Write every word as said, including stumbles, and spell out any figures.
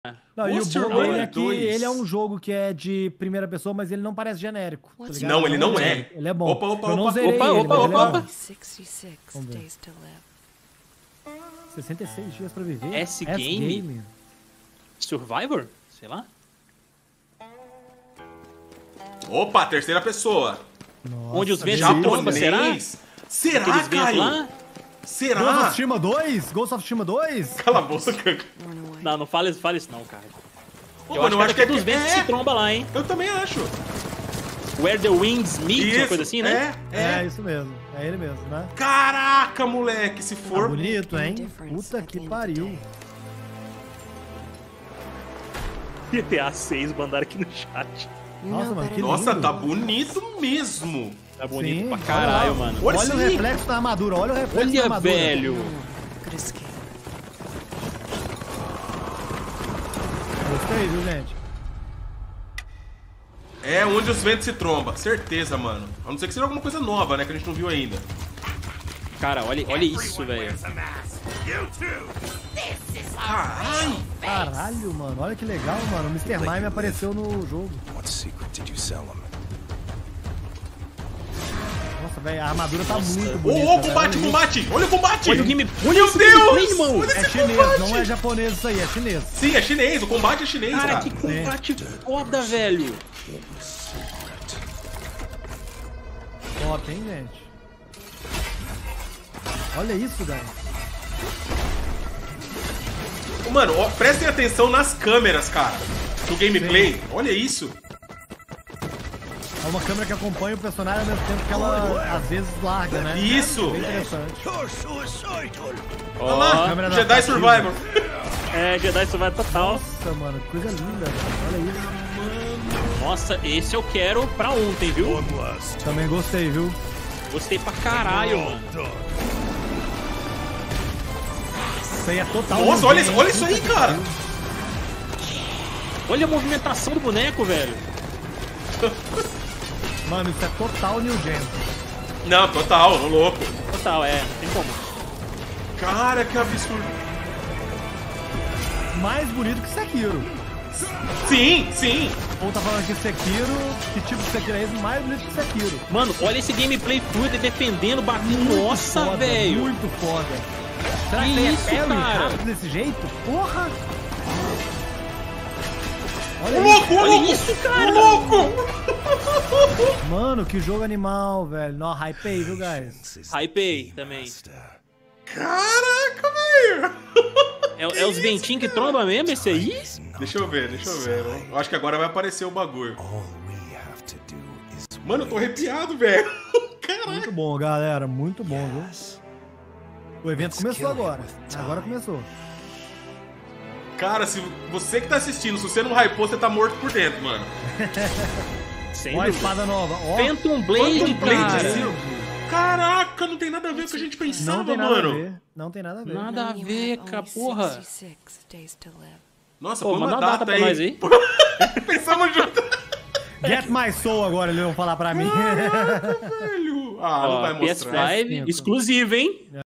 Não, e o Monster bom dele Hunter é que dois. ele é um jogo que é de primeira pessoa, mas ele não parece genérico. Tá ligado? Não, ele não é. Ele é bom. Opa, opa, Eu não opa. zerei Opa, ele, opa, mas ele é opa, bom. opa. Vamos ver. sessenta e seis dias pra viver? S-Game? Survivor? Sei lá. Opa, terceira pessoa. Nossa, Onde os ventos beleza. se trombam, será? Japonês. Será, Aqueles ventos Caio? lá? Ghost Será? of Tsushima dois? Ghost of Tsushima dois? Cala a boca. Não, não fala, fala isso não, cara. Pô, Eu mano, acho que é dos que ventos que se tromba lá, hein? Eu também acho. Where the Winds Meet, uma Isso, coisa assim, né? É, É, é. isso mesmo. É ele mesmo, né? Caraca, moleque, se Tá for... bonito, hein? Puta que pariu. G T A seis mandaram aqui no chat. Nossa, mano, que Nossa, lindo. tá bonito mesmo. Tá bonito Sim, pra olha caralho, lá. mano. Olha Olha o isso aí. reflexo da armadura, olha o reflexo da Olha, armadura. velho. Gostei, viu, gente? É onde os ventos se trombam, certeza, mano. A não ser que seja alguma coisa nova, né, que a gente não viu ainda. Cara, olha, olha isso, velho. Caralho. Caralho, mano, olha que legal, mano. O mister Mime apareceu no jogo. What secret did you sell him? Nossa, velho, a armadura tá muito Ô, bonita. ô, velho. combate, Olha combate! Olha o combate! Olha o game. Olha Meu esse Deus! gameplay, irmão. Olha isso. É esse chinês, combate! não é japonês isso aí, é chinês. Sim, é chinês, o combate é chinês, cara. Cara, que combate foda, velho. Top, hein, gente? Olha isso, velho. Mano, ó, prestem atenção nas câmeras, cara. Do gameplay. Olha isso. É uma câmera que acompanha o personagem ao mesmo tempo que ela, às vezes, larga, né? Isso. Bem interessante. Olha lá, câmera Jedi adaptativa. Survivor. É, Jedi Survivor total. Nossa, mano, que coisa linda, velho. Olha isso. Nossa, esse eu quero pra ontem, viu? Também gostei, viu? Gostei pra caralho, mano. Isso aí é total. Nossa, olha, isso- ninguém, olha isso aí, puta que cara. pariu. Olha a movimentação do boneco, velho. Mano, isso é total New Gen. Não, total, ô louco. Total, é. Tem como. Cara, que absurdo. Mais bonito que Sekiro. Sim, sim. Ou tá falando que Sekiro, que tipo de Sekiro é esse? Mais bonito que Sekiro. Mano, olha esse gameplay fluido defendendo, batendo. Nossa, Foda, velho. Muito foda. Será Que que é isso, parry cara? rápido desse jeito? Porra! Ô Olha louco, ô Olha louco. isso, cara. Ô louco. isso. Mano, que jogo animal, velho. Nó, hypei, viu, guys? Hypei também. Caraca, velho. É, é os ventinhos que tromba mesmo esse aí? Deixa eu ver, deixa eu ver. né? Eu acho que agora vai aparecer o bagulho. All we have to do is Mano, eu tô arrepiado, velho. Caraca. Muito bom, galera. Muito bom, viu? O evento começou agora. Agora começou. Cara, se você que tá assistindo, se você não hypou, você tá morto por dentro, mano. Sem Ó a dúvida. espada nova. Ó, Phantom Blade, Phantom Blade, cara. assim, Caraca, não tem nada a ver com o que a gente pensava, não tem nada mano. a ver. Não tem nada a ver. Nada a ver, cara, porra. Nossa, Pô, põe uma manda uma data, data pra aí. nós aí. Pensamos junto. Get My Soul agora, eles vão falar pra mim. Velho. Ah, não Ó, vai P S mostrar. cinco exclusivo, hein?